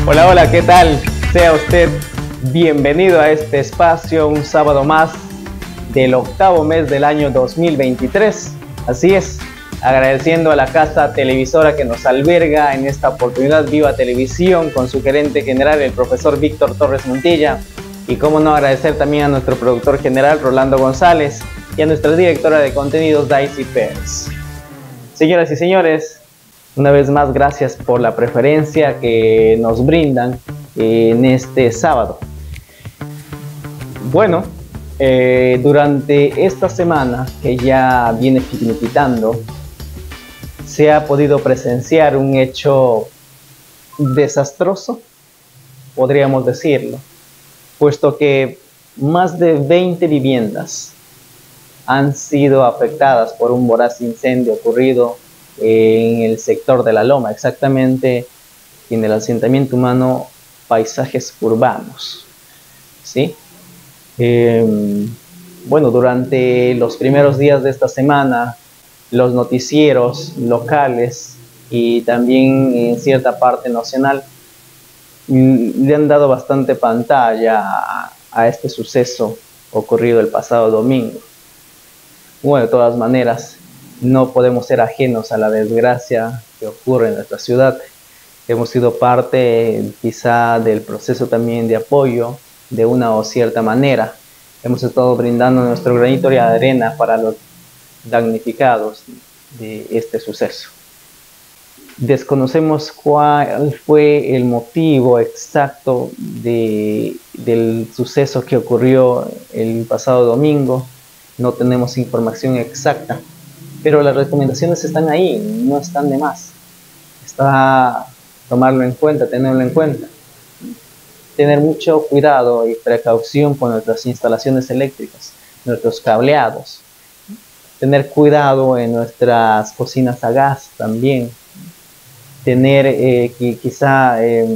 Hola, hola, ¿qué tal? Sea usted bienvenido a este espacio, un sábado más del octavo mes del año 2023. Así es, agradeciendo a la casa televisora que nos alberga en esta oportunidad, Viva Televisión, con su gerente general, el profesor Víctor Torres Montilla, y cómo no agradecer también a nuestro productor general, Rolando González, y a nuestra directora de contenidos, Daisy Pérez. Señoras y señores, una vez más, gracias por la preferencia que nos brindan en este sábado. Bueno, durante esta semana que ya viene finiquitando, se ha podido presenciar un hecho desastroso, podríamos decirlo, puesto que más de 20 viviendas han sido afectadas por un voraz incendio ocurrido en el sector de La Loma, exactamente en el asentamiento humano Paisajes Urbanos, ¿sí? Bueno, durante los primeros días de esta semana, los noticieros locales y también en cierta parte nacional le han dado bastante pantalla a este suceso ocurrido el pasado domingo. Bueno, de todas maneras, no podemos ser ajenos a la desgracia que ocurre en nuestra ciudad. Hemos sido parte quizá del proceso también de apoyo de una o cierta manera. Hemos estado brindando nuestro granito de arena para los damnificados de este suceso. Desconocemos cuál fue el motivo exacto del suceso que ocurrió el pasado domingo. No tenemos información exacta, pero las recomendaciones están ahí, no están de más. Está tomarlo en cuenta, tenerlo en cuenta. Tener mucho cuidado y precaución con nuestras instalaciones eléctricas, nuestros cableados. Tener cuidado en nuestras cocinas a gas también. Tener quizá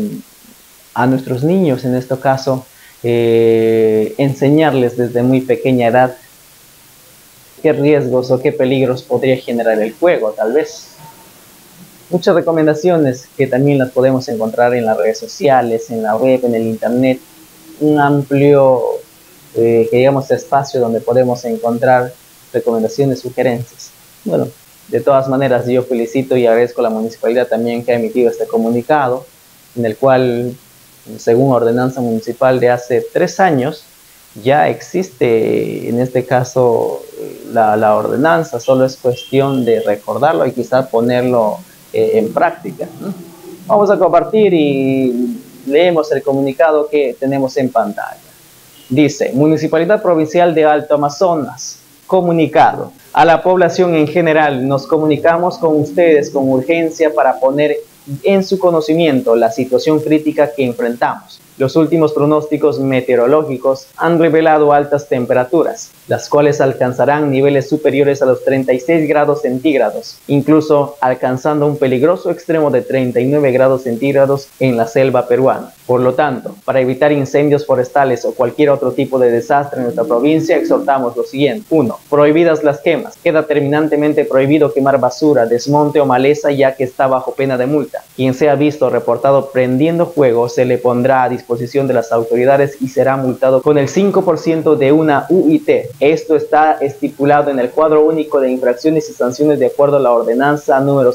a nuestros niños, en este caso, enseñarles desde muy pequeña edad qué riesgos o qué peligros podría generar el fuego, tal vez. Muchas recomendaciones que también las podemos encontrar en las redes sociales, en la web, en el internet. Un amplio, digamos, espacio donde podemos encontrar recomendaciones, sugerencias. Bueno, de todas maneras, yo felicito y agradezco a la municipalidad también que ha emitido este comunicado, en el cual, según ordenanza municipal de hace 3 años, ya existe, en este caso, la ordenanza. Solo es cuestión de recordarlo y quizás ponerlo en práctica. Vamos a compartir y leemos el comunicado que tenemos en pantalla. Dice: Municipalidad Provincial de Alto Amazonas, comunicado. A la población en general, nos comunicamos con ustedes con urgencia para poner en su conocimiento la situación crítica que enfrentamos. Los últimos pronósticos meteorológicos han revelado altas temperaturas, las cuales alcanzarán niveles superiores a los 36 grados centígrados, incluso alcanzando un peligroso extremo de 39 grados centígrados en la selva peruana. Por lo tanto, para evitar incendios forestales o cualquier otro tipo de desastre en nuestra provincia, exhortamos lo siguiente. 1. Prohibidas las quemas. Queda terminantemente prohibido quemar basura, desmonte o maleza, ya que está bajo pena de multa. Quien sea visto o reportado prendiendo fuego se le pondrá a disposición de las autoridades y será multado con el 5% de una UIT. Esto está estipulado en el cuadro único de infracciones y sanciones de acuerdo a la ordenanza número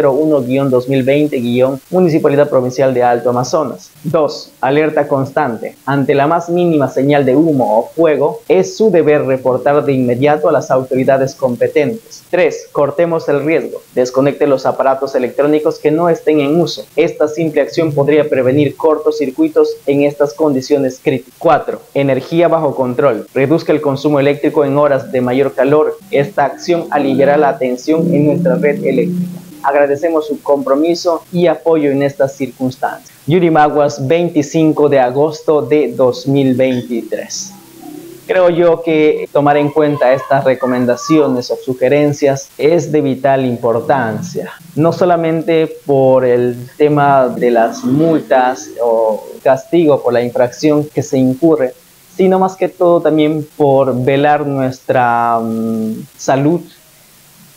001-2020- Municipalidad Provincial de Alto Amazonas. 2. Alerta constante. Ante la más mínima señal de humo o fuego, es su deber reportar de inmediato a las autoridades competentes. 3. Cortemos el riesgo. Desconecte los aparatos electrónicos que no estén en uso. Esta simple acción podría prevenir cortocircuitos en estas condiciones críticas. 4. Energía bajo control. Reduzca el consumo eléctrico en horas de mayor calor. Esta acción aliviará la tensión en nuestra red eléctrica. Agradecemos su compromiso y apoyo en estas circunstancias. Yurimaguas, 25 de agosto de 2023. Creo yo que tomar en cuenta estas recomendaciones o sugerencias es de vital importancia, no solamente por el tema de las multas o castigo por la infracción que se incurre, sino más que todo también por velar nuestra salud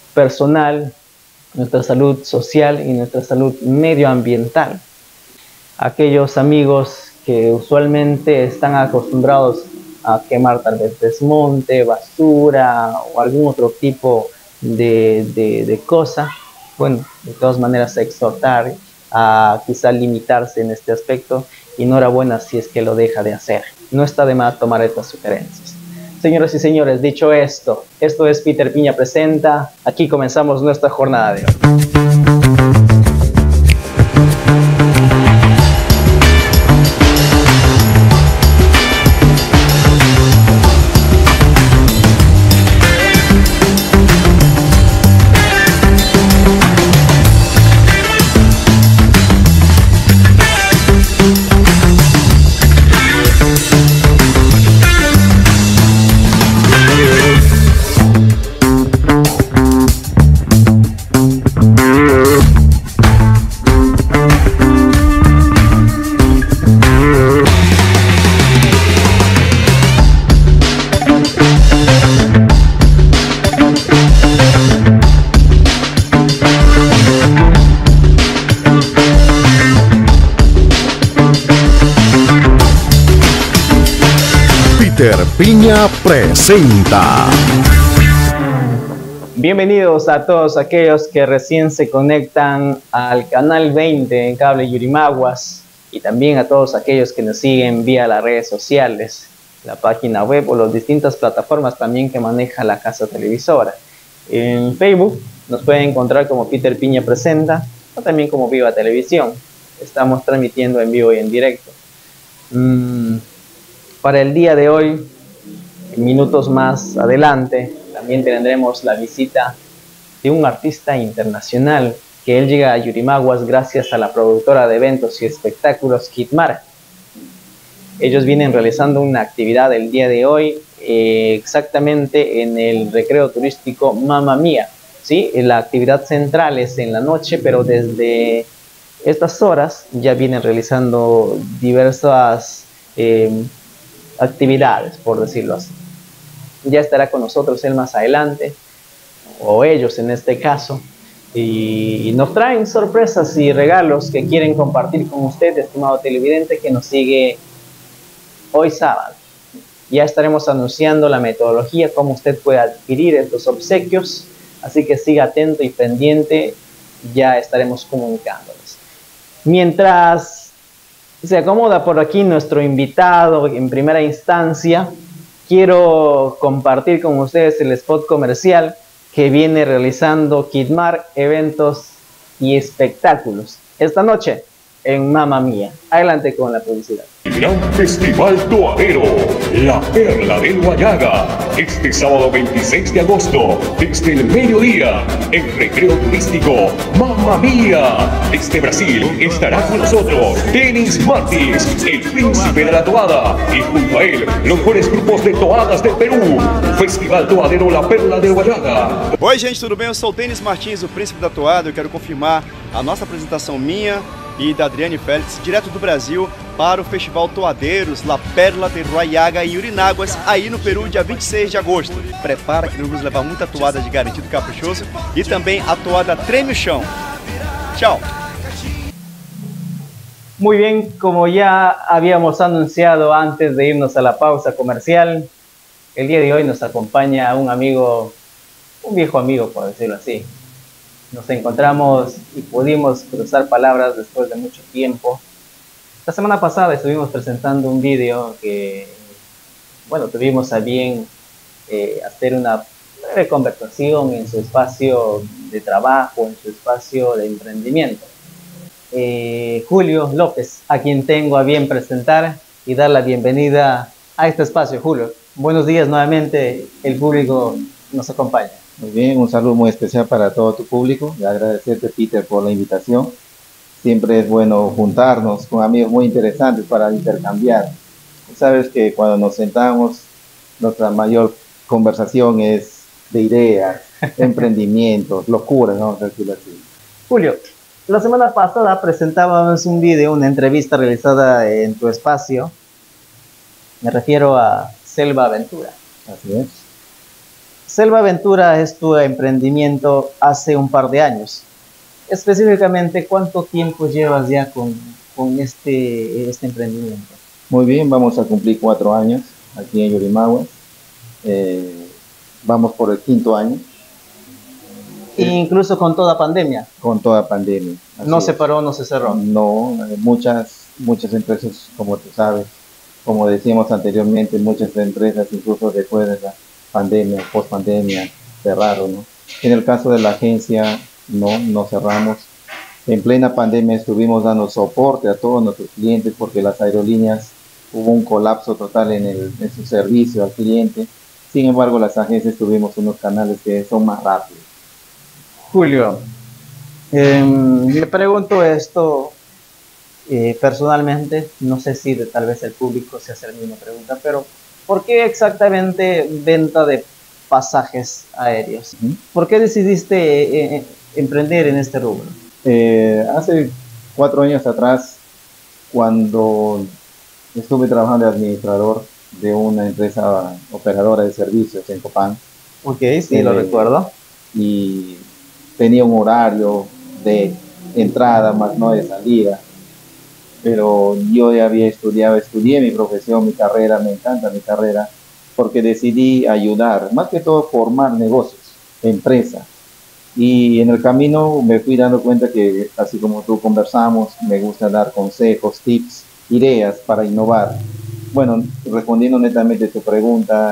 personal, nuestra salud social y nuestra salud medioambiental. aquellos amigos que usualmente están acostumbrados a quemar tal vez desmonte, basura o algún otro tipo de cosa, bueno, de todas maneras exhortar a quizá limitarse en este aspecto, y enhorabuena si es que lo deja de hacer. No está de más tomar estas sugerencias. Señoras y señores, dicho esto, esto es Peter Piña Presenta. Aquí comenzamos nuestra jornada de hoy. Peter Piña Presenta. Bienvenidos a todos aquellos que recién se conectan al canal 20 en Cable Yurimaguas, y también a todos aquellos que nos siguen vía las redes sociales, la página web o las distintas plataformas también que maneja la casa televisora. En Facebook nos pueden encontrar como Peter Piña Presenta o también como Viva Televisión. Estamos transmitiendo en vivo y en directo. Para el día de hoy, en minutos más adelante, también tendremos la visita de un artista internacional, que él llega a Yurimaguas gracias a la productora de eventos y espectáculos Kitmar. Ellos vienen realizando una actividad el día de hoy, exactamente en el recreo turístico Mamma Mía, ¿sí? La actividad central es en la noche, pero desde estas horas ya vienen realizando diversas actividades, por decirlo así. Ya estará con nosotros él más adelante, o ellos en este caso, y nos traen sorpresas y regalos que quieren compartir con usted, estimado televidente, que nos sigue hoy sábado. Ya estaremos anunciando la metodología, cómo usted puede adquirir estos obsequios, así que siga atento y pendiente, ya estaremos comunicándoles. Mientras se acomoda por aquí nuestro invitado en primera instancia, quiero compartir con ustedes el spot comercial que viene realizando Kitmar Eventos y Espectáculos esta noche en Mamma Mía. Adelante con la publicidad. Gran Festival Toadero, la Perla del Guayaga, este sábado 26 de agosto, desde el mediodía, en recreo turístico Mamma Mía. Desde Brasil estará con nosotros Denis Martins, el príncipe de la toada, y junto a él, los mejores grupos de toadas del Perú. Festival Toadero, la Perla del Guayaga. Oi gente, tudo bem? Eu sou o Denis Martins, o príncipe da toada. Eu quero confirmar a nossa apresentação minha e da Adriane Félix, direto do Brasil, para o Festival Toadeiros, La Perla de Guayaga em Yurimaguas, aí no Peru, dia 26 de agosto. Prepara que nós vamos levar muita toada de Garantido Caprichoso e também a toada Treme o Chão. Tchau! Muy bien, como ya habíamos anunciado antes de irnos a la pausa comercial, el día de hoy nos acompaña un amigo, un viejo amigo por decirlo así. Nos encontramos y pudimos cruzar palabras después de mucho tiempo. La semana pasada estuvimos presentando un video que, bueno, tuvimos a bien hacer una breve conversación en su espacio de trabajo, en su espacio de emprendimiento. Julio López, a quien tengo a bien presentar y dar la bienvenida a este espacio. Julio, buenos días nuevamente, el público nos acompaña. Muy bien, un saludo muy especial para todo tu público y agradecerte, Peter, por la invitación. Siempre es bueno juntarnos con amigos muy interesantes para intercambiar. Sabes que cuando nos sentamos, nuestra mayor conversación es de ideas, emprendimientos, locuras, vamos a decirlo así. Julio, la semana pasada presentábamos un video, una entrevista realizada en tu espacio. Me refiero a Selva Aventura. Así es. Selva Aventura es tu emprendimiento hace un par de años. Específicamente, ¿cuánto tiempo llevas ya con con este emprendimiento? Muy bien, vamos a cumplir 4 años aquí en Yurimaguas. Vamos por el 5.º año. Incluso con toda pandemia. Con toda pandemia. No se paró, no se cerró. No, muchas empresas, como tú sabes, como decíamos anteriormente, muchas empresas incluso después de la pandemia, post pandemia, cerraron, ¿no? En el caso de la agencia, no cerramos. En plena pandemia estuvimos dando soporte a todos nuestros clientes porque las aerolíneas hubo un colapso total en su servicio al cliente. Sin embargo, las agencias tuvimos unos canales que son más rápidos. Julio, le pregunto esto personalmente, no sé si tal vez el público se hace la misma pregunta, pero ¿por qué exactamente venta de pasajes aéreos? ¿Por qué decidiste emprender en este rubro? Hace 4 años atrás, cuando estuve trabajando de administrador de una empresa operadora de servicios en Copán. Ok, sí, lo recuerdo. Y tenía un horario de entrada más no de salida, pero yo ya había estudié mi profesión, mi carrera, me encanta mi carrera, porque decidí ayudar, más que todo formar negocios, empresas. Y en el camino me fui dando cuenta que, así como tú conversamos, me gusta dar consejos, tips, ideas para innovar. Bueno, respondiendo netamente a tu pregunta,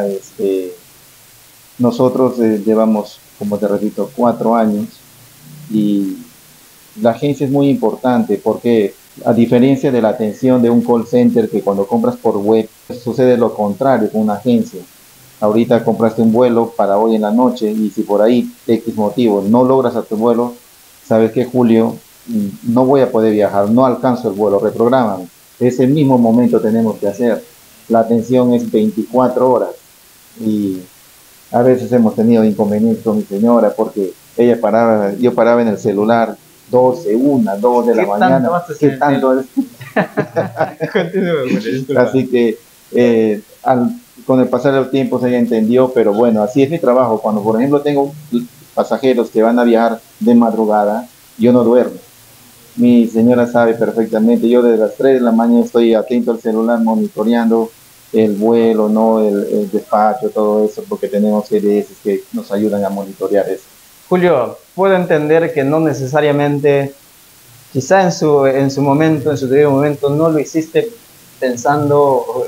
nosotros llevamos, como te repito, 4 años y la agencia es muy importante porque a diferencia de la atención de un call center que cuando compras por web sucede lo contrario con una agencia. Ahorita compraste un vuelo para hoy en la noche y si por ahí X motivo no logras a tu vuelo, sabes que Julio, no voy a poder viajar, no alcanzo el vuelo, reprográmame. Ese mismo momento tenemos que hacer. La atención es 24 horas y a veces hemos tenido inconvenientes con mi señora porque yo paraba en el celular 12, 1, 2 de la mañana. ¿Qué tanto? Así que con el pasar del tiempo se ya entendió, pero bueno, así es mi trabajo. Cuando por ejemplo tengo pasajeros que van a viajar de madrugada, yo no duermo. Mi señora sabe perfectamente, yo desde las 3 de la mañana estoy atento al celular monitoreando el vuelo, ¿no? el despacho, todo eso, porque tenemos GDS que nos ayudan a monitorear eso. Julio, puedo entender que no necesariamente, quizá en su momento, en su debido momento, no lo hiciste pensando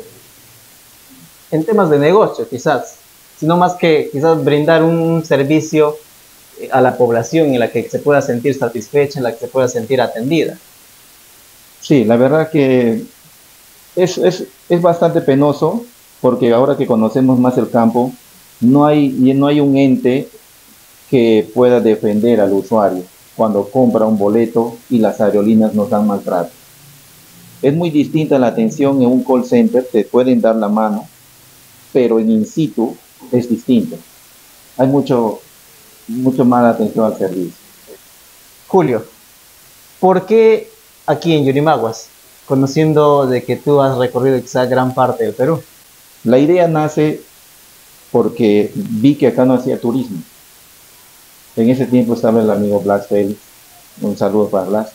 en temas de negocio, quizás, sino más que quizás brindar un servicio a la población en la que se pueda sentir satisfecha, en la que se pueda sentir atendida. Sí, la verdad que es bastante penoso porque ahora que conocemos más el campo, no hay un ente que pueda defender al usuario cuando compra un boleto y las aerolíneas nos dan maltrato. Es muy distinta la atención en un call center, te pueden dar la mano, pero en in situ es distinto. Hay mucho mala atención al servicio. Julio, ¿por qué aquí en Yurimaguas, conociendo de que tú has recorrido quizá gran parte del Perú? La idea nace porque vi que acá no hacía turismo. En ese tiempo estaba el amigo Blas Félix, un saludo para Blas.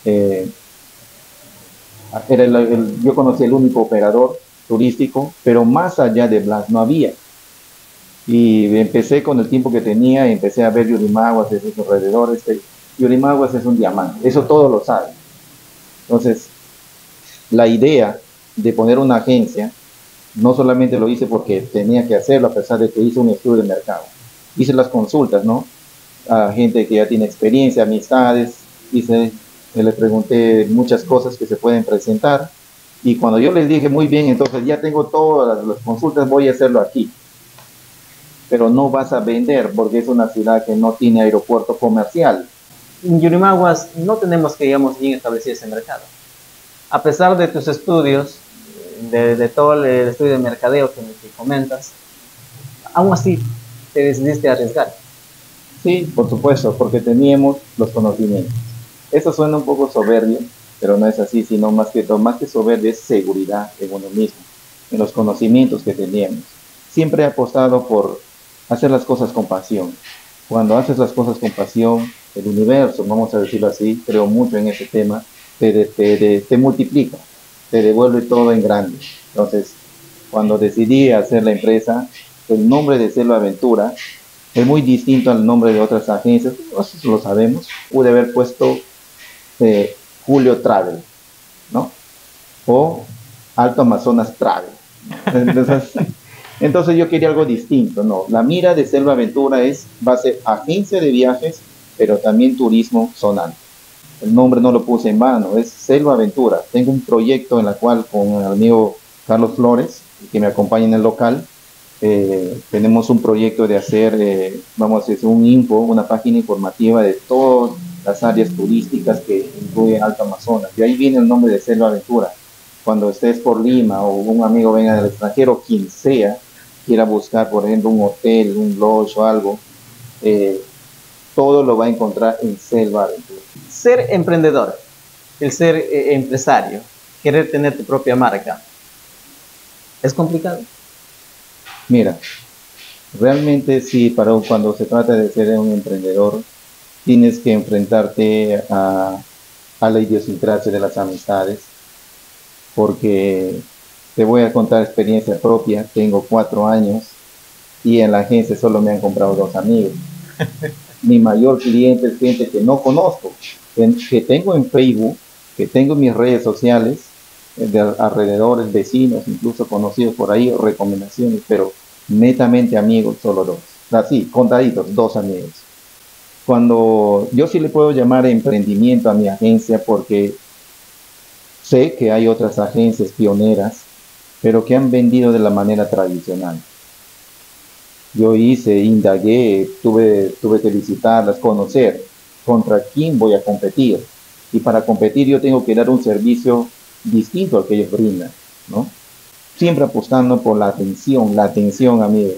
Yo conocí el único operador turístico, pero más allá de Blas no había. Y empecé con el tiempo que tenía, empecé a ver Yurimaguas de sus alrededores. Yurimaguas es un diamante, eso todos lo saben. Entonces, la idea de poner una agencia, no solamente lo hice porque tenía que hacerlo, a pesar de que hice un estudio de mercado. Hice las consultas, ¿no? A gente que ya tiene experiencia, amistades, le pregunté muchas cosas que se pueden presentar. Y cuando yo les dije, muy bien, entonces ya tengo todas las consultas, voy a hacerlo aquí. Pero no vas a vender porque es una ciudad que no tiene aeropuerto comercial. En Yurimaguas no tenemos que, digamos, bien establecido ese mercado. A pesar de tus estudios, de todo el estudio de mercadeo que comentas, aún así te decidiste a arriesgar. Sí, por supuesto, porque teníamos los conocimientos. Eso suena un poco soberbio, pero no es así, sino más que soberbia es seguridad en uno mismo, en los conocimientos que teníamos. Siempre he apostado por hacer las cosas con pasión. Cuando haces las cosas con pasión, el universo, vamos a decirlo así, creo mucho en ese tema, te multiplica, te devuelve todo en grande. Entonces, cuando decidí hacer la empresa, el nombre de Selva Aventura es muy distinto al nombre de otras agencias, nosotros lo sabemos. Pude haber puesto Julio Travel, ¿no? O Alto Amazonas Travel. Entonces yo quería algo distinto, ¿no? La mira de Selva Aventura va a ser agencia de viajes, pero también turismo zonal. El nombre no lo puse en vano, es Selva Aventura. Tengo un proyecto en el cual con el amigo Carlos Flores, que me acompaña en el local, tenemos un proyecto de hacer, vamos a hacer una página informativa de todas las áreas turísticas que incluyen Alto Amazonas. Y ahí viene el nombre de Selva Aventura. Cuando estés por Lima o un amigo venga del extranjero, quien sea, quiera buscar, por ejemplo, un hotel, un lodge o algo, todo lo va a encontrar en Selva Aventura. Ser emprendedor, el ser empresario, querer tener tu propia marca, ¿es complicado? Mira, realmente sí, cuando se trata de ser un emprendedor, tienes que enfrentarte a la idiosincrasia de las amistades, porque te voy a contar experiencia propia. Tengo 4 años y en la agencia solo me han comprado 2 amigos. Mi mayor cliente es gente que no conozco, que tengo en Facebook, que tengo en mis redes sociales, de alrededores, vecinos, incluso conocidos por ahí, recomendaciones, pero netamente amigos, solo 2. Así, contaditos, 2 amigos. Cuando yo sí le puedo llamar emprendimiento a mi agencia, porque sé que hay otras agencias pioneras, pero que han vendido de la manera tradicional. Yo indagué, tuve que visitarlas, conocer contra quién voy a competir. Y para competir yo tengo que dar un servicio distinto al que ellos brindan, ¿no? Siempre apostando por la atención, amigo.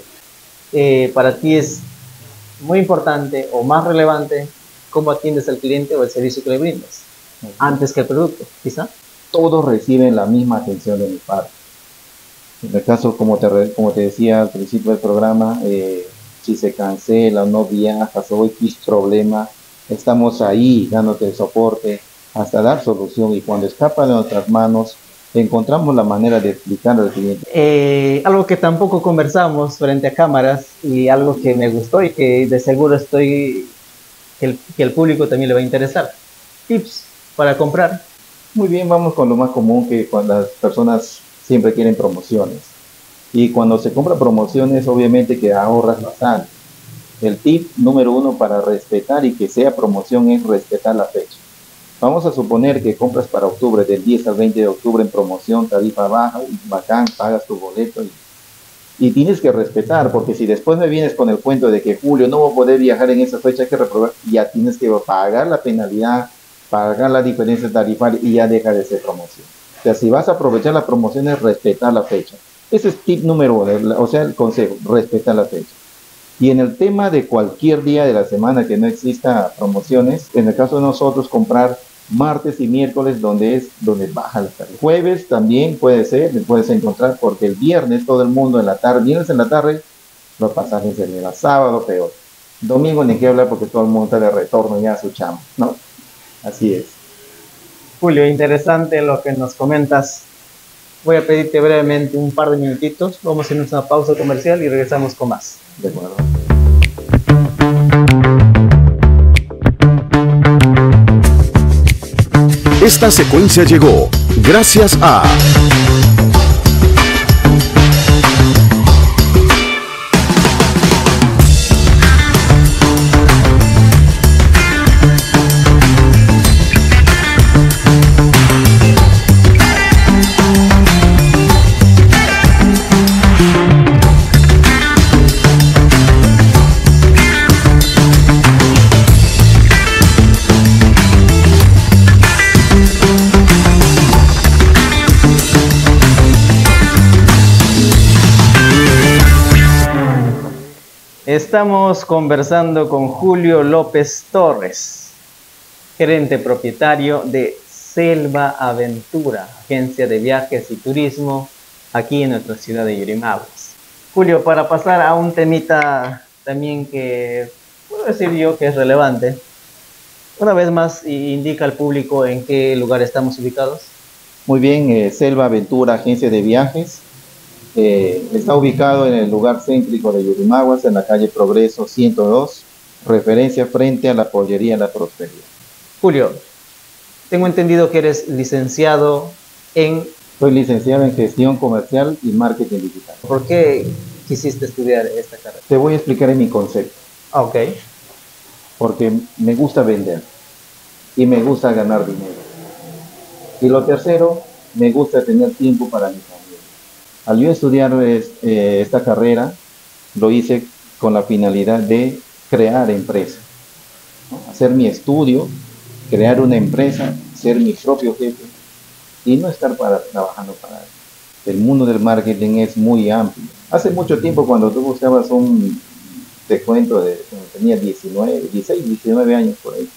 Para ti es muy importante o más relevante cómo atiendes al cliente o el servicio que le brindas, antes que el producto, quizá. Todos reciben la misma atención de mi parte. En el caso, como te decía al principio del programa, si se cancela o no viajas o X problema, estamos ahí dándote el soporte hasta dar solución, y cuando escapa de nuestras manos, encontramos la manera de explicarle al cliente. Algo que tampoco conversamos frente a cámaras y algo que me gustó y que de seguro que el público también le va a interesar. Tips para comprar. Muy bien, vamos con lo más común, que cuando las personas siempre quieren promociones. Y cuando se compra promociones, obviamente que ahorras bastante. El tip número 1 para respetar y que sea promoción es respetar la fecha. Vamos a suponer que compras para octubre, del 10 al 20 de octubre en promoción, tarifa baja, bacán, pagas tu boleto y tienes que respetar, porque si después me vienes con el cuento de que julio no voy a poder viajar en esa fecha, hay que reprobar, ya tienes que pagar la penalidad, pagar la diferencia tarifaria y ya deja de ser promoción. O sea, si vas a aprovechar la promoción, es respetar la fecha. Ese es tip número 1, o sea, el consejo, respetar la fecha. Y en el tema de cualquier día de la semana que no exista promociones, en el caso de nosotros, comprar martes y miércoles donde baja la tarifa. Jueves también puede ser, me puedes encontrar, porque el viernes todo el mundo en la tarde, viernes en la tarde, los pasajes se llevan, sábado peor. Domingo ni qué hablar porque todo el mundo está de retorno ya a su chamba, ¿no? Así es. Julio, interesante lo que nos comentas. Voy a pedirte brevemente un par de minutitos. Vamos a hacer una pausa comercial y regresamos con más. De acuerdo. Esta secuencia llegó gracias a Estamos conversando con Julio López Torres, gerente propietario de Selva Aventura, agencia de viajes y turismo aquí en nuestra ciudad de Yurimaguas. Julio, para pasar a un temita también que puedo decir yo que es relevante, Una vez más, indica al público en qué lugar estamos ubicados. Muy bien, Selva Aventura, agencia de viajes. Está ubicado en el lugar céntrico de Yurimaguas, en la calle Progreso 102, referencia frente a la pollería La Prosperidad. Julio, tengo entendido que eres licenciado en... Soy licenciado en gestión comercial y marketing digital. ¿Por qué quisiste estudiar esta carrera? Te voy a explicar en mi concepto. Ah, ok. Porque me gusta vender y me gusta ganar dinero. Y lo tercero, me gusta tener tiempo para mi familia. Al yo estudiar esta carrera, lo hice con la finalidad de crear empresa, ¿no? Hacer mi estudio, crear una empresa, ser mi propio jefe y no estar trabajando para él. El mundo del marketing es muy amplio. Hace mucho tiempo, cuando tú buscabas te cuento, cuando tenía 19 años por ahí,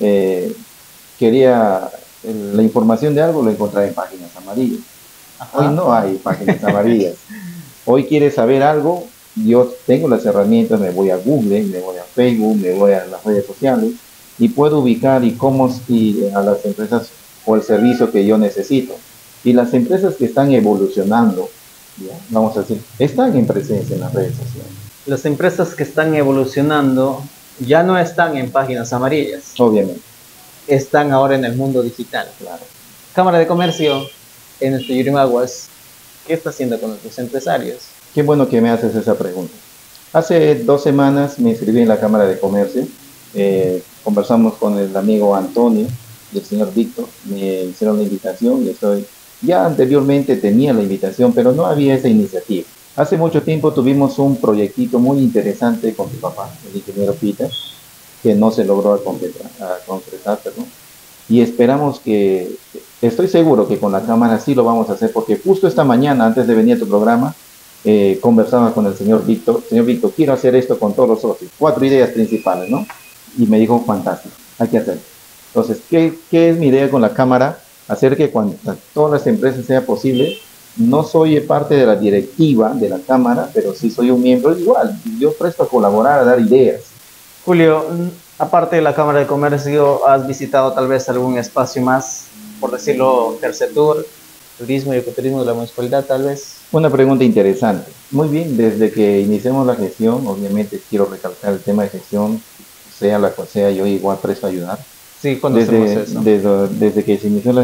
quería la información de algo, lo encontraba en páginas amarillas. Ajá. Hoy no hay páginas amarillas. Hoy quieres saber algo, yo tengo las herramientas, me voy a Google, me voy a Facebook, me voy a las redes sociales y puedo ubicar a las empresas o el servicio que yo necesito. Y las empresas que están evolucionando, ya, vamos a decir, están en presencia en las redes sociales. Las empresas que están evolucionando ya no están en páginas amarillas. Obviamente. Están ahora en el mundo digital. Claro. Cámara de Comercio en nuestro Yurimaguas, ¿qué está haciendo con nuestros empresarios? Qué bueno que me haces esa pregunta. Hace 2 semanas me inscribí en la Cámara de Comercio. Conversamos con el amigo Antonio y el señor Víctor. Me hicieron la invitación y ya anteriormente tenía la invitación, pero no había esa iniciativa. Hace mucho tiempo tuvimos un proyectito muy interesante con tu papá, el ingeniero Peter, que no se logró concretar, perdón. Y esperamos estoy seguro que con la cámara sí lo vamos a hacer, porque justo esta mañana, antes de venir a tu programa, conversaba con el señor Víctor. Señor Víctor, quiero hacer esto con todos los socios, 4 ideas principales, ¿no? Y me dijo, fantástico, hay que hacerlo. Entonces, ¿qué es mi idea con la cámara? Hacer que cuando todas las empresas sea posible. No soy parte de la directiva de la cámara, pero sí soy un miembro igual. Yo presto a colaborar, a dar ideas. Julio, aparte de la Cámara de Comercio, ¿has visitado tal vez algún espacio más, por decirlo, Tercetur, turismo y ecoturismo de la municipalidad tal vez? Una pregunta interesante. Muy bien, desde que iniciamos la gestión, obviamente quiero recalcar el tema de gestión, sea la cual sea, yo igual presto a ayudar. Sí, conocemos eso. Desde que se inició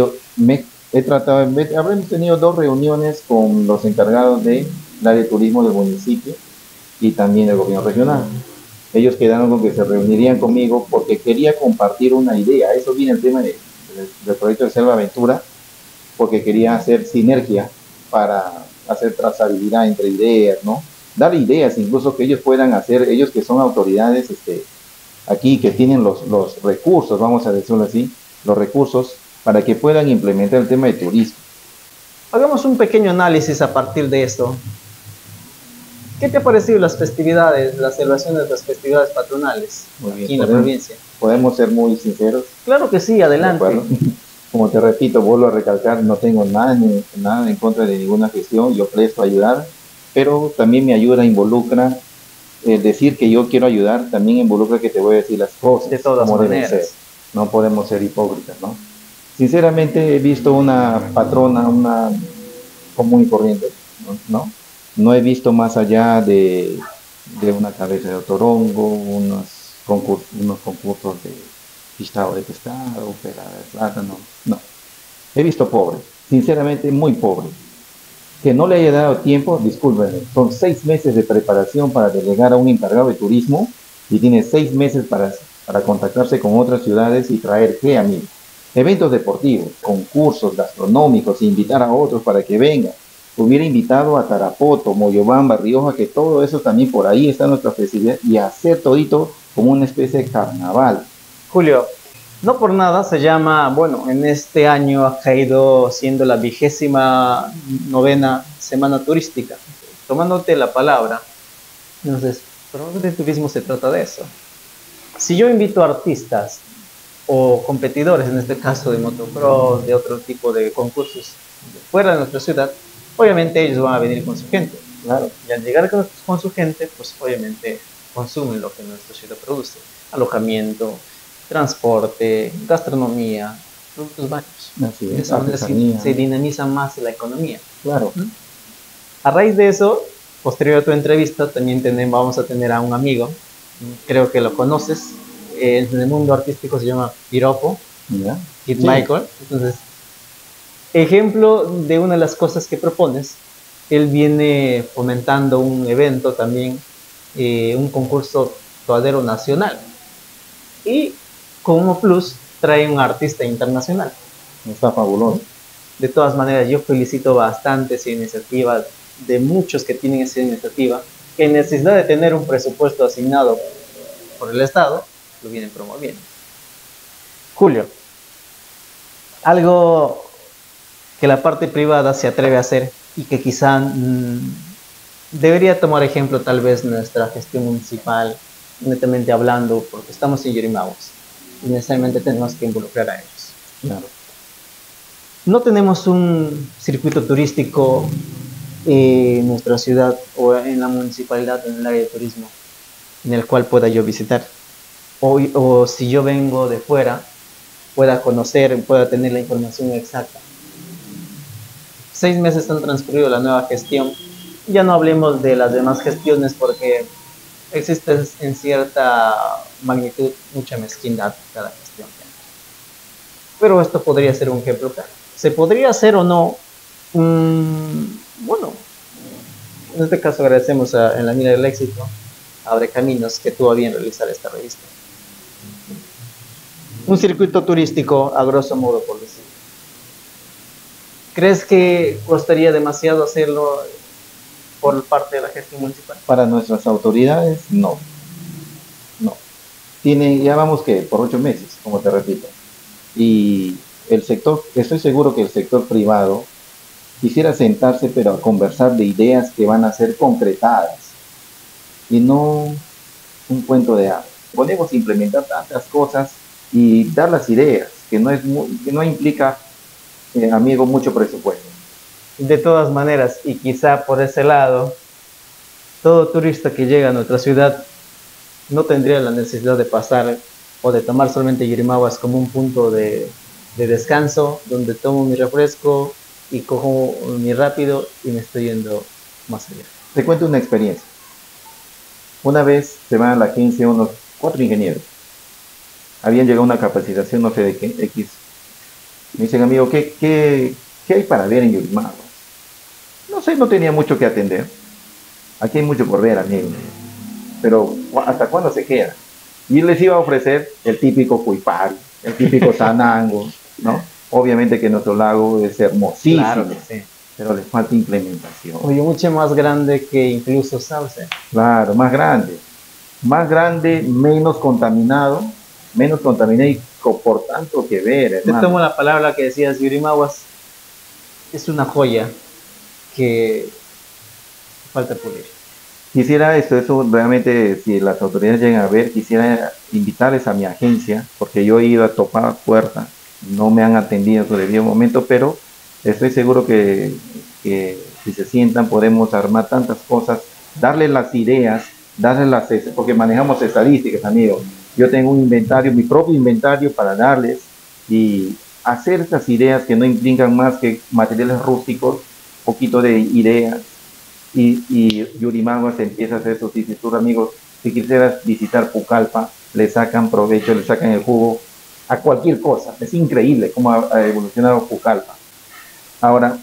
habremos tenido 2 reuniones con los encargados del área de turismo del municipio y también del gobierno regional. Ellos quedaron con que se reunirían conmigo porque quería compartir una idea. Eso viene el tema del proyecto de Selva Aventura, porque quería hacer sinergia para hacer trazabilidad entre ideas, ¿no? Dar ideas, incluso que ellos puedan hacer, ellos que son autoridades aquí, que tienen los recursos, vamos a decirlo así, los recursos para que puedan implementar el tema de turismo. Hagamos un pequeño análisis a partir de esto. ¿Qué te ha parecido las festividades, las celebraciones de las festividades patronales aquí en la provincia? ¿Podemos ser muy sinceros? Claro que sí, adelante. Como te repito, vuelvo a recalcar, no tengo nada en contra de ninguna gestión, yo presto a ayudar, pero también mi ayuda involucra, decir que yo quiero ayudar, también involucra que te voy a decir las cosas. De todas maneras. No podemos ser hipócritas, ¿no? Sinceramente he visto una patrona, una común y corriente, ¿no? No he visto más allá de una cabeza de otorongo, unos concursos de pistado de pescado, pelada de plátano, no. He visto pobre, sinceramente muy pobre. Que no le haya dado tiempo, discúlpenme, son 6 meses de preparación para delegar a un encargado de turismo y tiene 6 meses para contactarse con otras ciudades y traer, ¿qué, amigo? Eventos deportivos, concursos gastronómicos, invitar a otros para que vengan. Hubiera invitado a Tarapoto, Moyobamba, Rioja, que todo eso también por ahí está nuestra festividad, y hacer todito como una especie de carnaval. Julio, no por nada se llama, bueno, en este año ha caído siendo la 29ª semana turística. Tomándote la palabra, entonces, probablemente el turismo se trata de eso. Si yo invito a artistas o competidores, en este caso de motocross, de otro tipo de concursos fuera de nuestra ciudad, obviamente ellos van a venir con su gente, claro, y al llegar con su gente, pues obviamente consumen lo que nuestra ciudad produce, alojamiento, transporte, gastronomía, productos varios. Así De es, esa manera artesanía. se dinamiza más la economía. Claro, A raíz de eso, posterior a tu entrevista, también vamos a tener a un amigo, creo que lo conoces, en el mundo artístico se llama Piropo, ¿ya? Kid Sí. Michael. Entonces, ejemplo de una de las cosas que propones, él viene fomentando un evento también, un concurso toadero nacional, y como plus trae un artista internacional. Está fabuloso. De todas maneras, yo felicito bastante esa iniciativa, de muchos que tienen esa iniciativa, que en necesidad de tener un presupuesto asignado por el Estado, lo vienen promoviendo. Julio, algo que la parte privada se atreve a hacer y que quizá debería tomar ejemplo tal vez nuestra gestión municipal, netamente hablando, porque estamos en Yurimaguas y necesariamente tenemos que involucrar a ellos. Claro. No tenemos un circuito turístico en nuestra ciudad o en la municipalidad, en el área de turismo, en el cual pueda yo visitar. O si yo vengo de fuera, pueda conocer, pueda tener la información exacta. 6 meses han transcurrido la nueva gestión. Ya no hablemos de las demás gestiones porque existe en cierta magnitud mucha mezquindad cada gestión. Pero esto podría ser un ejemplo claro. ¿Se podría hacer o no? Bueno, en este caso agradecemos en la mira del éxito a Abre Caminos que tuvo a bien realizar esta revista. Un circuito turístico, a grosso modo, por decirlo. ¿Crees que costaría demasiado hacerlo por parte de la gestión municipal? Para nuestras autoridades, no. No. Ya vamos que por 8 meses, como te repito. Y el sector, estoy seguro que el sector privado quisiera sentarse, pero a conversar de ideas que van a ser concretadas y no un cuento de hadas. Podemos implementar tantas cosas y dar las ideas, que no implica, amigo, mucho presupuesto. De todas maneras, y quizá por ese lado, todo turista que llega a nuestra ciudad no tendría la necesidad de pasar o de tomar solamente Yurimaguas como un punto de descanso, donde tomo mi refresco y cojo mi rápido y me estoy yendo más allá. Te cuento una experiencia. Una vez se van a la agencia unos 4 ingenieros. Habían llegado a una capacitación, no sé de qué, X. Me dicen, amigo, ¿qué hay para ver en Yurimaguas? No sé, no tenía mucho que atender. Aquí hay mucho por ver, amigo. Pero, ¿hasta cuándo se queda? Y les iba a ofrecer el típico Cuipari, el típico Sanango, ¿no? Obviamente que nuestro lago es hermosísimo, Claro que sí. pero le falta implementación. Oye, mucho más grande que incluso Sauce. Claro, más grande, menos contaminado y por tanto que ver, Te hermano. tomo la palabra que decías, Yurimaguas es una joya que falta pulir. Quisiera eso realmente, si las autoridades llegan a ver, quisiera invitarles a mi agencia, porque yo he ido a topar puerta, no me han atendido en su debido momento, pero estoy seguro que si se sientan podemos armar tantas cosas, darles las ideas, porque manejamos estadísticas, amigos. Yo tengo un inventario, mi propio inventario para darles y hacer estas ideas que no implican más que materiales rústicos, poquito de ideas. Y Yurimaguas empieza a hacer sus sus amigos. Si quisieras visitar Pucallpa, le sacan provecho, le sacan el jugo a cualquier cosa. Es increíble cómo ha evolucionado Pucallpa. Ahora,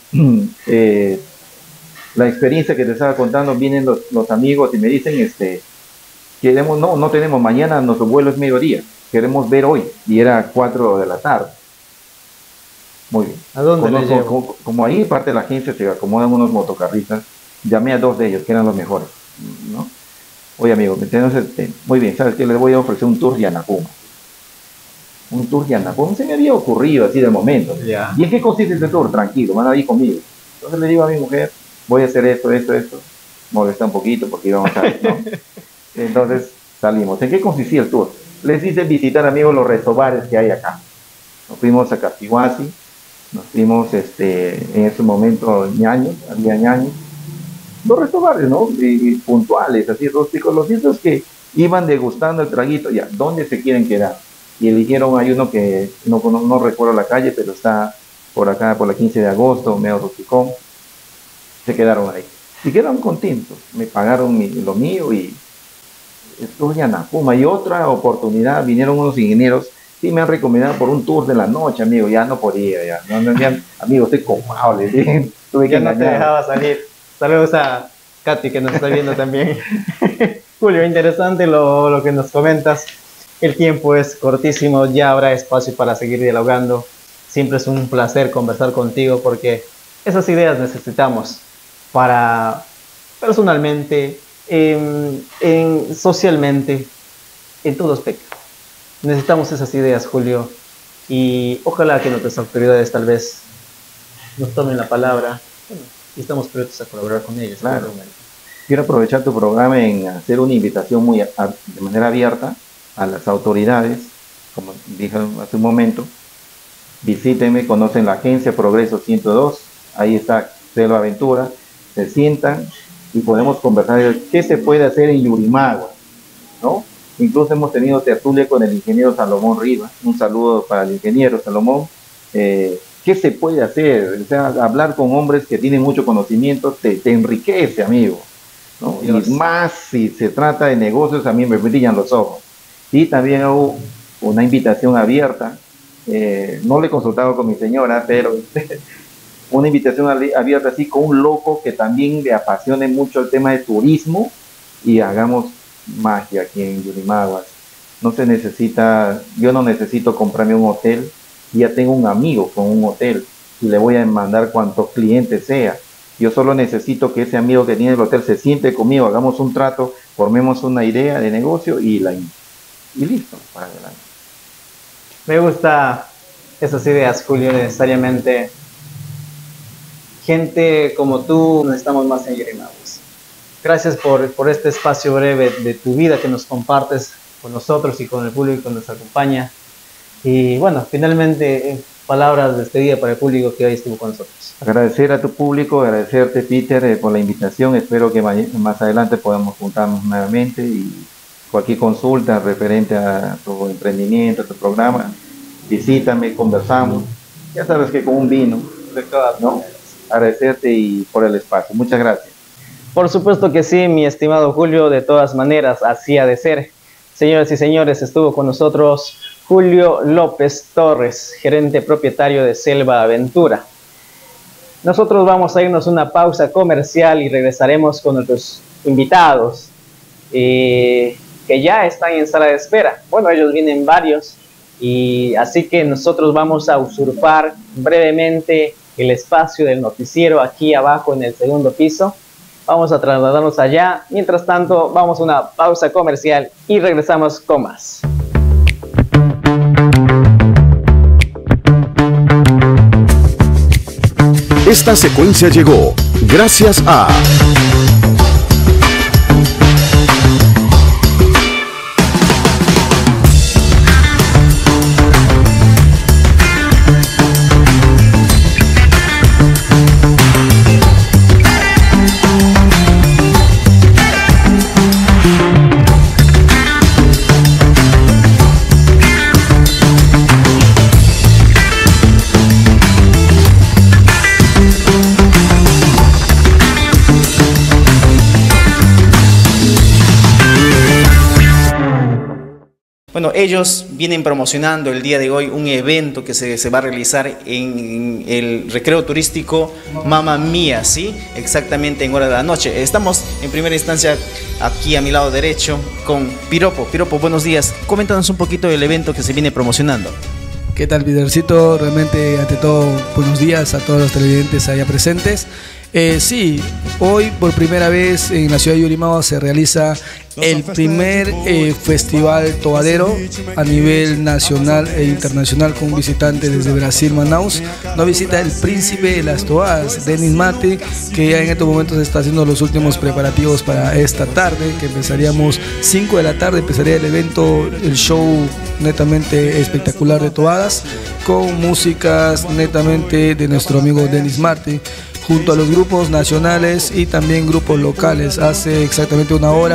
la experiencia que te estaba contando, vienen los amigos y me dicen, queremos, no tenemos mañana, nuestro vuelo es mediodía, queremos ver hoy, y era 4 de la tarde. Muy bien. ¿A dónde les llevo? Como ahí parte de la agencia se acomodan unos motocarristas, llamé a 2 de ellos, que eran los mejores, ¿no? Oye, amigo, entonces, muy bien, ¿sabes qué? Les voy a ofrecer un tour Yanapuma. Un tour Yanapuma, se me había ocurrido así de momento. Ya. ¿Y en qué consiste este tour? Tranquilo, van a ir conmigo. Entonces le digo a mi mujer, voy a hacer esto. Molesta un poquito porque íbamos a ver, ¿no? Entonces salimos. ¿En qué consistía el tour? Les hice visitar, amigos, los restobares que hay acá. Nos fuimos a Castihuasi, nos fuimos en ese momento Ñaño, había Ñaño. Los restobares, ¿no? Y puntuales, así rústicos, los ciertos que iban degustando el traguito. Ya, ¿dónde se quieren quedar? y eligieron, hay uno que no recuerdo la calle, pero está por acá, por la 15 de agosto, medio Rosicón, se quedaron ahí. Y quedaron contentos, me pagaron lo mío y estoy en Napuma. Y otra oportunidad, vinieron unos ingenieros, sí me han recomendado por un tour de la noche, amigo, ya no podía, ya, amigo, estoy copado, les dije, tuve que Ya no te engañar. dejaba salir. Saludos a Katy, que nos está viendo también. Julio, interesante lo que nos comentas. El tiempo es cortísimo, ya habrá espacio para seguir dialogando. Siempre es un placer conversar contigo porque esas ideas necesitamos para personalmente, socialmente, en todo aspecto. Necesitamos esas ideas, Julio, y ojalá que nuestras autoridades tal vez nos tomen la palabra. Bueno, y estamos prestos a colaborar con ellos. Claro. Quiero aprovechar tu programa en hacer una invitación de manera abierta a las autoridades, como dije hace un momento. Visítenme, conocen la agencia Progreso 102, ahí está Selva Aventura, se sientan y podemos conversar de qué se puede hacer en Yurimaguas, ¿no? Incluso hemos tenido tertulia con el ingeniero Salomón Rivas, un saludo para el ingeniero Salomón. ¿Qué se puede hacer? O sea, hablar con hombres que tienen mucho conocimiento te enriquece, amigo, ¿no? Y más si se trata de negocios, a mí me brillan los ojos. Y también hago una invitación abierta, no le he consultado con mi señora, pero una invitación abierta así con un loco que también le apasione mucho el tema de turismo y hagamos magia aquí en Yurimaguas. No se necesita, yo no necesito comprarme un hotel, ya tengo un amigo con un hotel y le voy a mandar cuantos clientes sea. Yo solo necesito que ese amigo que tiene el hotel se siente conmigo, hagamos un trato, formemos una idea de negocio y listo, para adelante. Me gusta esas ideas, Julio, necesariamente. Gente como tú, necesitamos más en Yurimaguas. Gracias por este espacio breve de tu vida que nos compartes con nosotros y con el público que nos acompaña. Y bueno, finalmente, palabras de despedida para el público que hoy estuvo con nosotros. Agradecer a tu público, agradecerte, Peter, por la invitación. Espero que más adelante podamos juntarnos nuevamente y cualquier consulta referente a tu emprendimiento, a tu programa, visítame, conversamos. Ya sabes que con un vino, ¿no? Agradecerte y por el espacio. Muchas gracias. Por supuesto que sí, mi estimado Julio, de todas maneras, así ha de ser. Señoras y señores, estuvo con nosotros Julio López Torres, gerente propietario de Selva Aventura. Nosotros vamos a irnos a una pausa comercial y regresaremos con nuestros invitados que ya están en sala de espera. Bueno, ellos vienen varios y así que nosotros vamos a usurpar brevemente el espacio del noticiero aquí abajo en el segundo piso. Vamos a trasladarnos allá. Mientras tanto, vamos a una pausa comercial y regresamos con más. Esta secuencia llegó gracias a Bueno, ellos vienen promocionando el día de hoy un evento que se va a realizar en el recreo turístico Mamma Mía, ¿sí? Exactamente en hora de la noche. Estamos en primera instancia aquí a mi lado derecho con Piropo. Piropo, buenos días. Coméntanos un poquito del evento que se viene promocionando. ¿Qué tal, Petercito? Realmente, ante todo, buenos días a todos los televidentes allá presentes. Sí, hoy por primera vez en la ciudad de Yurimaguas se realiza el primer festival tobadero a nivel nacional e internacional con un visitante desde Brasil, Manaus. Nos visita el príncipe de las tobadas, Denis Martin, que ya en estos momentos está haciendo los últimos preparativos para esta tarde, que empezaríamos 5 de la tarde, empezaría el evento, el show netamente espectacular de tobadas, con músicas netamente de nuestro amigo Denis Martin, junto a los grupos nacionales y también grupos locales. Hace exactamente una hora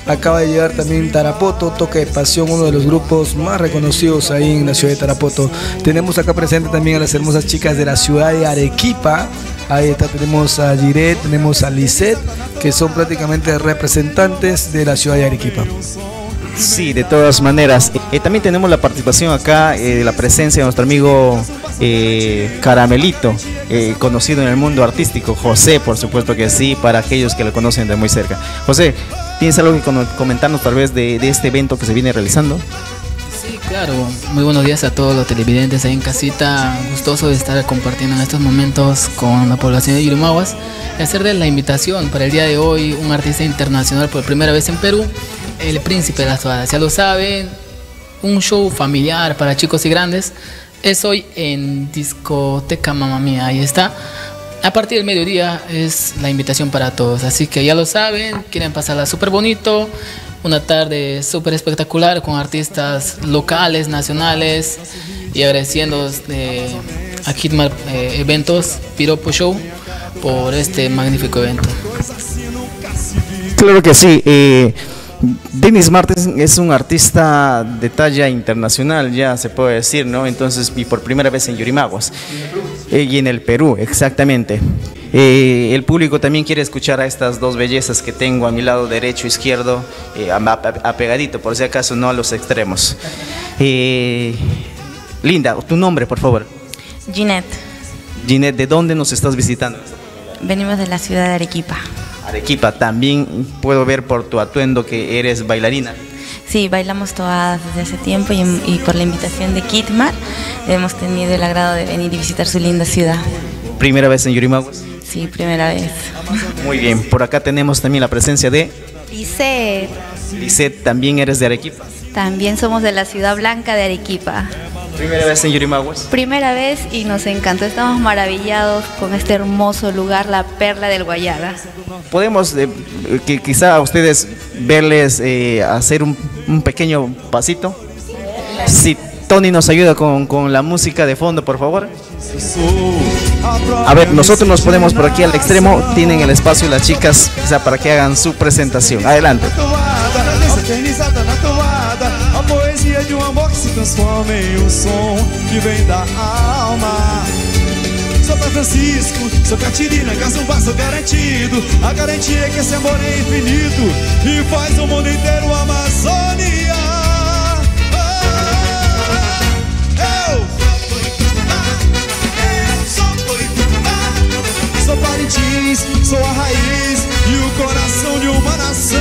acaba de llegar también Tarapoto, Toque de Pasión, uno de los grupos más reconocidos ahí en la ciudad de Tarapoto. Tenemos acá presente también a las hermosas chicas de la ciudad de Arequipa. Ahí está, tenemos a Giret, tenemos a Lisette, que son prácticamente representantes de la ciudad de Arequipa. Sí, de todas maneras. También tenemos la participación acá, la presencia de nuestro amigo Caramelito, conocido en el mundo artístico, José, por supuesto que sí, para aquellos que lo conocen de muy cerca. José, ¿tienes algo que comentarnos tal vez de este evento que se viene realizando? Sí, claro. Muy buenos días a todos los televidentes ahí en casita. Gustoso de estar compartiendo en estos momentos con la población de Yurimaguas y hacerles la invitación para el día de hoy, un artista internacional por primera vez en Perú, el Príncipe de las Toadas. Ya lo saben, un show familiar para chicos y grandes. Es hoy en Discoteca Mamma Mía, ahí está. A partir del mediodía es la invitación para todos, así que ya lo saben, quieren pasarla súper bonito, una tarde súper espectacular con artistas locales, nacionales, y agradeciendo a Kidmar Eventos, Piropo Show, por este magnífico evento. Claro que sí. Denis Martins es un artista de talla internacional, ya se puede decir, ¿no? Entonces, y por primera vez en Yurimaguas, y en el Perú, exactamente. El público también quiere escuchar a estas dos bellezas que tengo a mi lado derecho e izquierdo, apegadito, por si acaso, no a los extremos. Linda, tu nombre, por favor. Ginette. Ginette, ¿de dónde nos estás visitando? Venimos de la ciudad de Arequipa. Arequipa, también puedo ver por tu atuendo que eres bailarina. Sí, bailamos todas desde hace tiempo y por la invitación de Kidmar hemos tenido el agrado de venir y visitar su linda ciudad. ¿Primera vez en Yurimaguas? Sí, primera vez. Muy bien, por acá tenemos también la presencia de Lisette. Lisette, ¿también eres de Arequipa? También somos de la Ciudad Blanca de Arequipa. ¿Primera vez en Yurimaguas? Primera vez y nos encantó, estamos maravillados con este hermoso lugar, la Perla del Guayaga. Podemos quizá a ustedes verles hacer un pequeño pasito. Si Tony nos ayuda con la música de fondo, por favor. A ver, nosotros nos ponemos por aquí al extremo, tienen el espacio las chicas quizá para que hagan su presentación. Adelante. Eternizada na toada, a poesia de amor que se transforma em som que vem da alma. Sou Pai Francisco, sou Catirina, Caçambá, sou garantido. A garantia é que esse amor é infinito e faz o mundo inteiro Amazônia. Sou Parintins, sou a raiz e o coração de uma nação.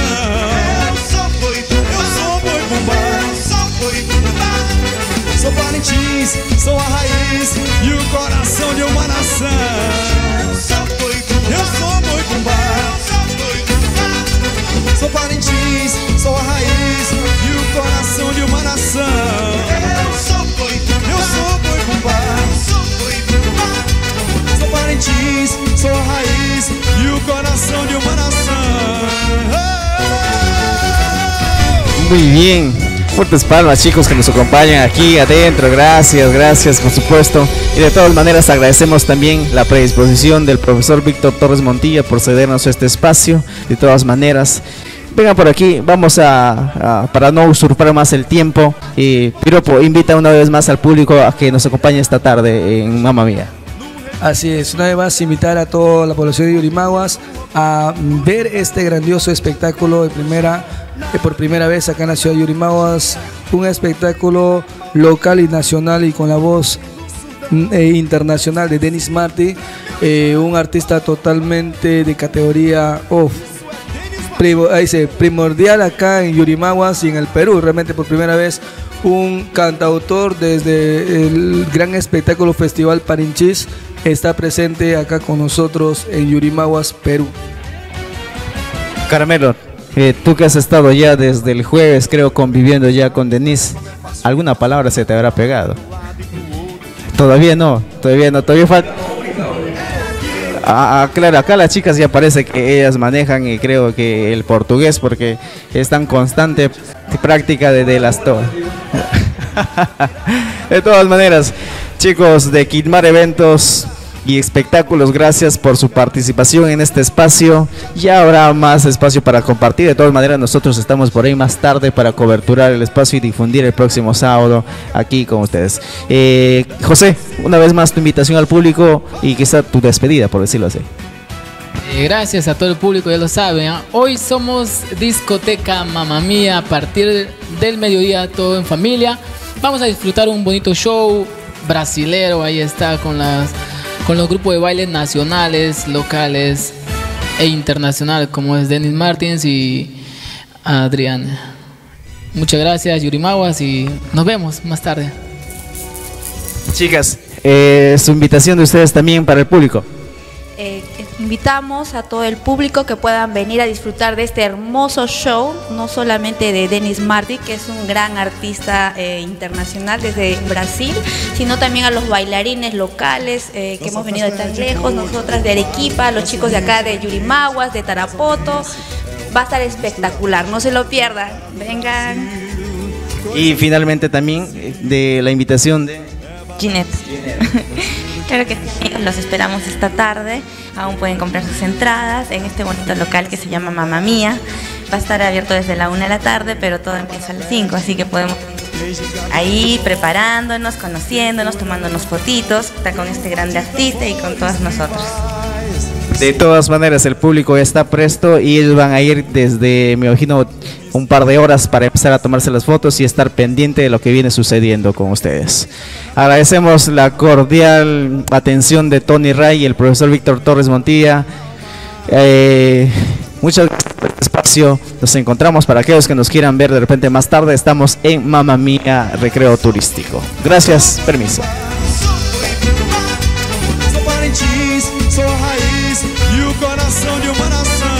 Sou Parintins, sou a raiz e o coração de uma nação. Eu sou boi bumbá. Sou Parintins, sou a raiz e o coração de uma nação. Eu sou boi bumbá. Sou Parintins, sou a raiz e o coração de uma nação. Muy bien. Fuertes palmas, chicos, que nos acompañan aquí adentro. Gracias, gracias, por supuesto. Y de todas maneras agradecemos también la predisposición del profesor Víctor Torres Montilla por cedernos este espacio. De todas maneras, vengan por aquí, vamos para no usurpar más el tiempo. Piropo invita una vez más al público a que nos acompañe esta tarde en Mamma Mía. Así es, una vez más invitar a toda la población de Yurimaguas a ver este grandioso espectáculo por primera vez acá en la ciudad de Yurimaguas, un espectáculo local y nacional y con la voz internacional de Denis Martins, un artista totalmente de categoría primordial acá en Yurimaguas y en el Perú. Realmente por primera vez un cantautor desde el gran espectáculo Festival Parinchis está presente acá con nosotros en Yurimaguas, Perú. Caramelo, tú que has estado ya desde el jueves, creo, conviviendo ya con Denise, ¿alguna palabra se te habrá pegado? Todavía no, todavía falta. Claro, acá las chicas ya parece que ellas manejan y creo que el portugués porque es tan constante práctica de las todas. De todas maneras, chicos de Kidmar Eventos, y espectáculos. Gracias por su participación en este espacio. Ya habrá más espacio para compartir. De todas maneras, nosotros estamos por ahí más tarde para coberturar el espacio y difundir el próximo sábado aquí con ustedes. José, una vez más tu invitación al público y quizá tu despedida, por decirlo así. Gracias a todo el público, ya lo saben. Hoy somos discoteca Mamma Mía a partir del mediodía, todo en familia. Vamos a disfrutar un bonito show brasilero, ahí está, con los grupos de baile nacionales, locales e internacionales, como es Denis Martins y Adrián. Muchas gracias, Yurimaguas, y nos vemos más tarde. Chicas, su invitación de ustedes también para el público. Invitamos a todo el público que puedan venir a disfrutar de este hermoso show, no solamente de Denis Martin, que es un gran artista internacional desde Brasil, sino también a los bailarines locales que hemos venido de tan lejos, nosotras de Arequipa, los chicos de acá de Yurimaguas, de Tarapoto. Va a estar espectacular, no se lo pierdan, vengan. Y finalmente también de la invitación de Ginette. Claro que sí, los esperamos esta tarde. Aún pueden comprar sus entradas en este bonito local que se llama Mamma Mía. Va a estar abierto desde la 1 de la tarde, pero todo empieza a las 5, así que podemos ahí preparándonos, conociéndonos, tomándonos fotitos, está con este grande artista y con todas nosotros. De todas maneras, el público está presto y ellos van a ir desde, me imagino, un par de horas para empezar a tomarse las fotos y estar pendiente de lo que viene sucediendo con ustedes. Agradecemos la cordial atención de Tony Ray y el profesor Víctor Torres Montilla. Muchas gracias por este espacio. Nos encontramos para aquellos que nos quieran ver de repente más tarde. Estamos en Mamma Mía Recreo Turístico. Gracias, permiso. Sou Parintins, sou a raiz e o coração de uma nação.